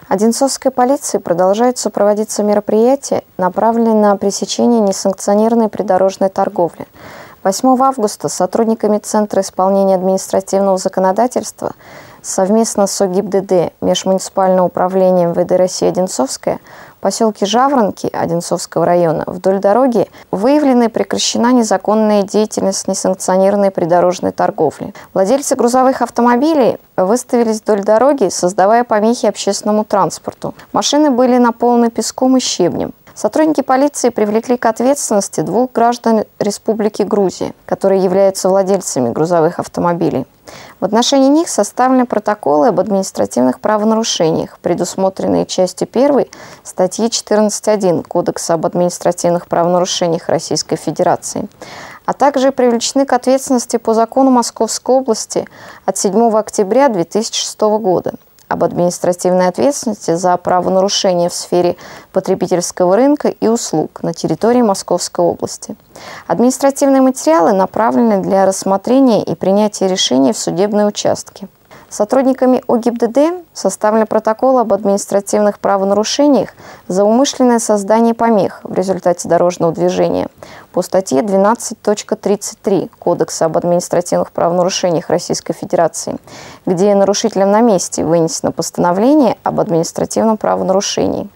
Одинцовской полицией продолжаются проводиться мероприятия, направленные на пресечение несанкционированной придорожной торговли. 8 августа сотрудниками Центра исполнения административного законодательства совместно с ОГИБДД Межмуниципального управления МВД России Одинцовская в поселке Жаворонки Одинцовского района вдоль дороги выявлена и прекращена незаконная деятельность несанкционированной придорожной торговли. Владельцы грузовых автомобилей выставились вдоль дороги, создавая помехи общественному транспорту. Машины были наполнены песком и щебнем. Сотрудники полиции привлекли к ответственности 2 граждан Республики Грузия, которые являются владельцами грузовых автомобилей. В отношении них составлены протоколы об административных правонарушениях, предусмотренные частью 1 статьи 14.1 Кодекса об административных правонарушениях Российской Федерации, а также привлечены к ответственности по закону Московской области от 7 октября 2006 года об административной ответственности за правонарушения в сфере потребительского рынка и услуг на территории Московской области. Административные материалы направлены для рассмотрения и принятия решений в судебные участки. Сотрудниками ОГИБДД составлен протокол об административных правонарушениях за умышленное создание помех в результате дорожного движения по статье 12.33 Кодекса об административных правонарушениях Российской Федерации, где нарушителям на месте вынесено постановление об административном правонарушении.